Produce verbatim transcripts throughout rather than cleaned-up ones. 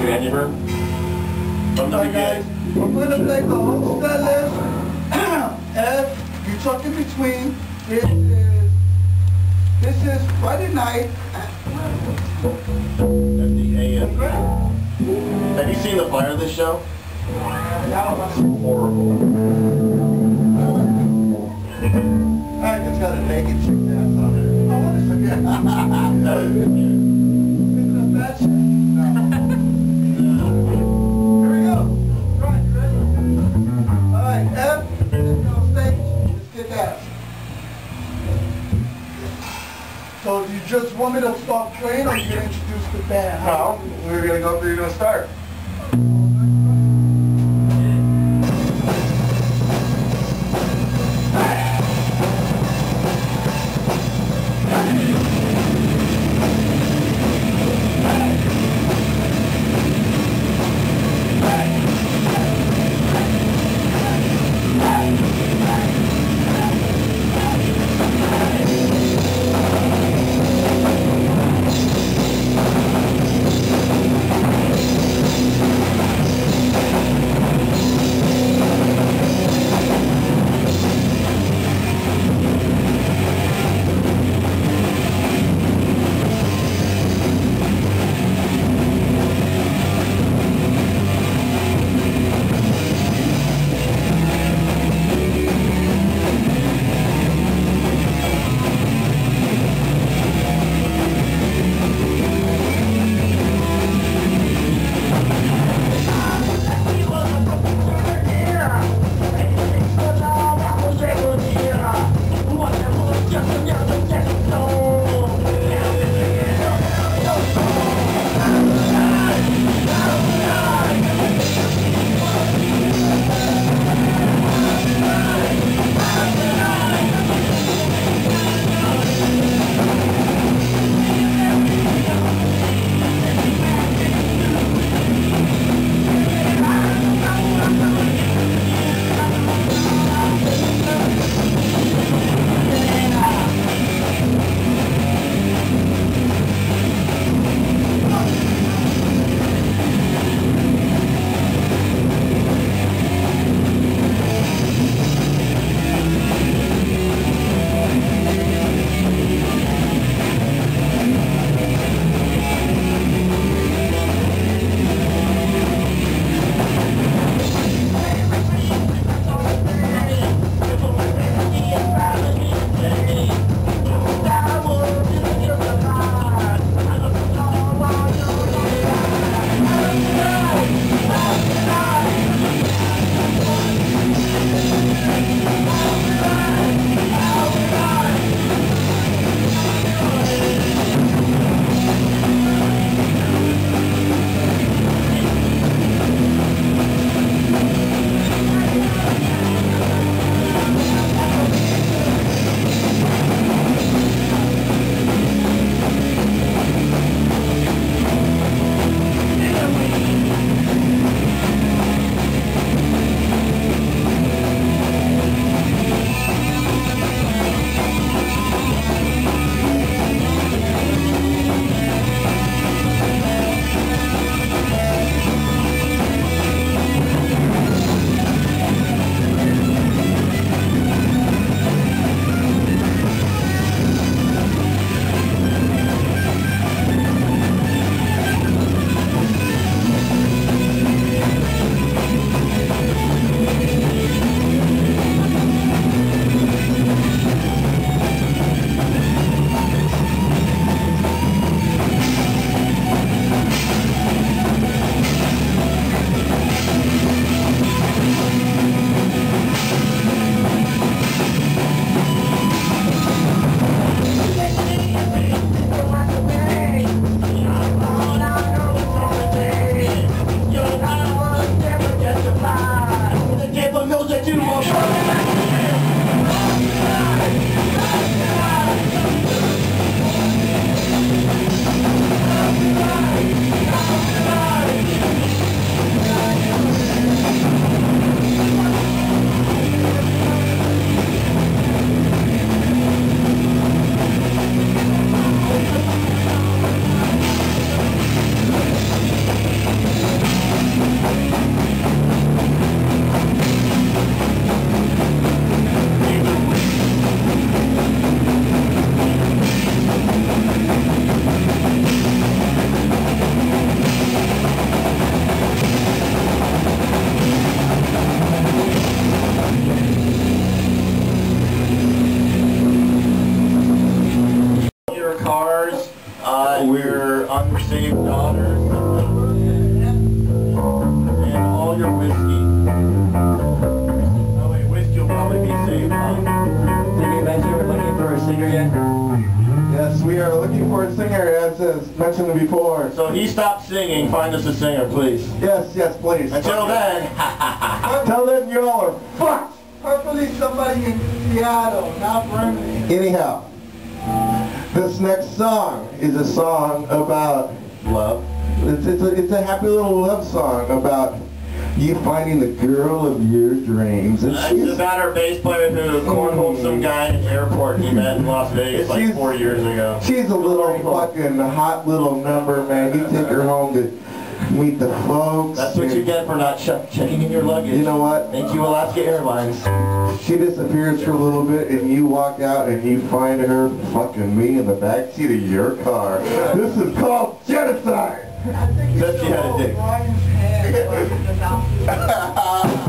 Any of her? From the Alright guys, we're going to play the whole set list. F, you tuck in between. This is, this is Friday night. At the A M. Have you seen the flyer of this show? Horrible. I just got a naked chick dance on it. I want to forget. Isn't that bad shit? No. Here we go. Right, you ready? Alright, F, let's go on stage. Let's get that. So you just want me to start playing or you going to introduce the band? No, we're going to go through, you're going to start. all your unsaved daughters, and all your whiskey. Oh wait, whiskey will probably be saved, huh? Did you mention we're looking for a singer yet? Yes, we are looking for a singer, as as mentioned before. So he stopped singing, find us a singer, please. Yes, yes, please. Until then, Until then, you all are fucked. Hopefully somebody in Seattle, not Germany. Anyhow, this next song is a song about love. It's, it's, a, it's a happy little love song about you finding the girl of your dreams. And It's she's, about our bass player who cornholed some guy in an airport he met in Las Vegas like She's- four years ago. she's a little fucking hot little number, man. You take her home to meet the folks. That's what you get for not ch- checking in your luggage. You know what? Thank you, Alaska Airlines. She disappears for a little bit, and you walk out and you find her fucking me in the backseat of your car. This is called genocide. I think you Except should you had a hold dick. Ryan's hand while he's announcing.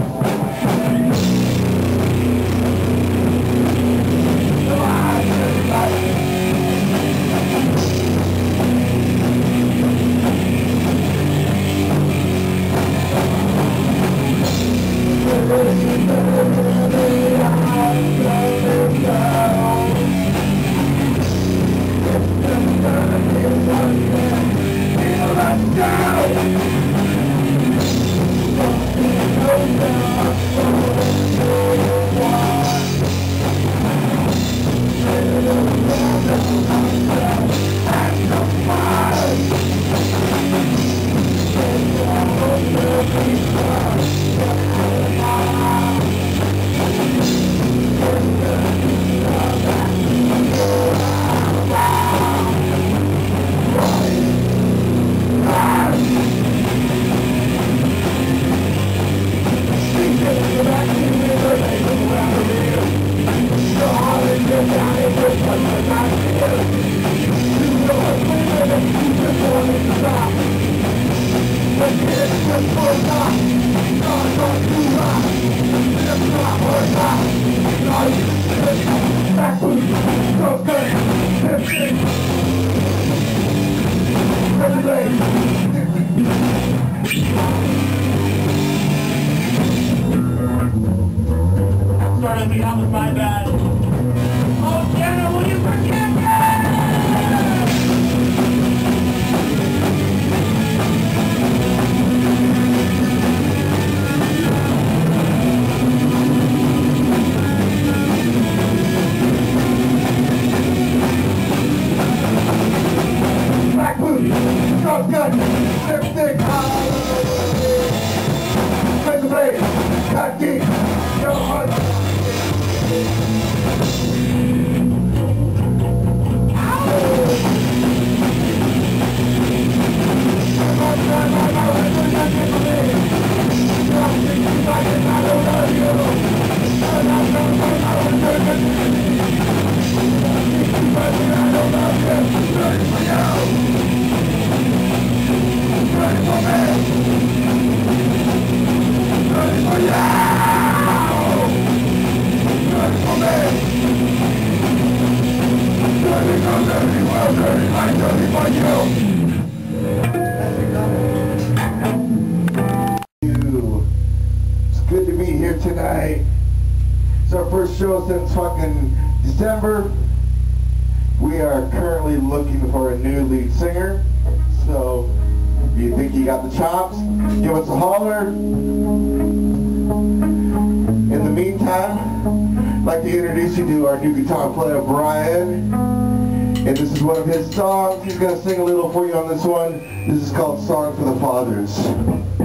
Sorry, me, that was my bad. Oh, Jenna, will you forgive me? Black booty, shotgun, lipstick, pencil blade, got deep, no heart. It's good to be here tonight. It's our first show since fucking December. We are currently looking for a new lead singer. So if you think you got the chops, give us a holler. In the meantime, I'd like to introduce you to our new guitar player, Brian. And this is one of his songs. He's going to sing a little for you on this one. This is called Song for the Fathers.